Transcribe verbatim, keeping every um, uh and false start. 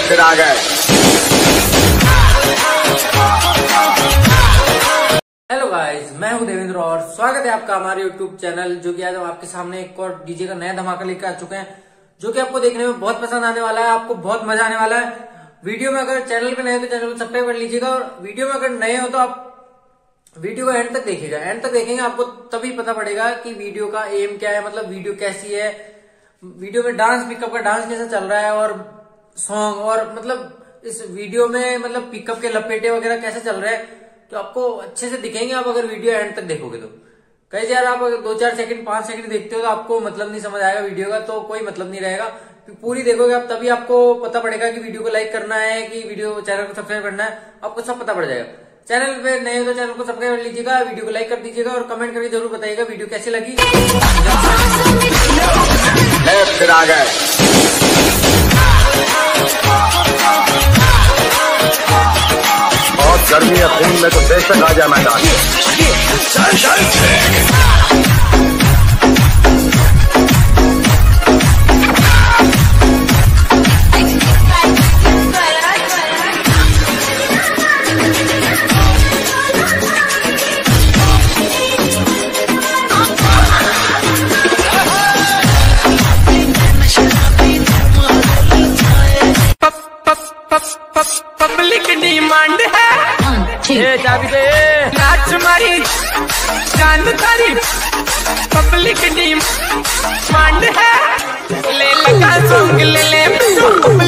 फिर आ गए। Hello guys, मैं हूं देवेंद्र और स्वागत है आपका हमारे यूट्यूब चैनल, जो कि आज हम आपके सामने एक और डीजे का नया धमाका लेकर आ चुके हैं, जो कि आपको देखने में बहुत पसंद आने वाला है। आपको बहुत मजा आने वाला है। वीडियो में अगर चैनल पे नए हो तो चैनल को सब्सक्राइब कर लीजिएगा, और वीडियो में अगर नए हो तो आप वीडियो को एंड तक देखिएगा। एंड तक देखेंगे आपको तभी पता पड़ेगा कि वीडियो का एम क्या है, मतलब वीडियो कैसी है, वीडियो में डांस पिकअप का डांस कैसा चल रहा है, और सॉन्ग, और मतलब इस वीडियो में मतलब पिकअप के लपेटे वगैरह कैसे चल रहे हैं, तो आपको अच्छे से दिखेंगे आप अगर वीडियो एंड तक देखोगे तो। कई यार आप अगर दो चार सेकंड पांच सेकंड देखते हो तो आपको मतलब नहीं समझ आएगा वीडियो का, तो कोई मतलब नहीं रहेगा। पूरी देखोगे आप तभी आपको पता पड़ेगा कि वीडियो को लाइक करना है, कि वीडियो चैनल को सब्सक्राइब करना है, आपको सब पता पड़ जाएगा। चैनल पे नए हो तो चैनल को सब्सक्राइब कर लीजिएगा, वीडियो को लाइक कर दीजिएगा, और कमेंट करके जरूर बताइएगा वीडियो कैसी लगी। फिर आ गए। बहुत गर्मी है खून में, तो बेशक आ जाए मैदान। पब्लिक डिमांड है, ये चाबी दे नाच मारी चांद तारी। पब्लिक डिमांड है, ले लगा सॉन्ग ले ले।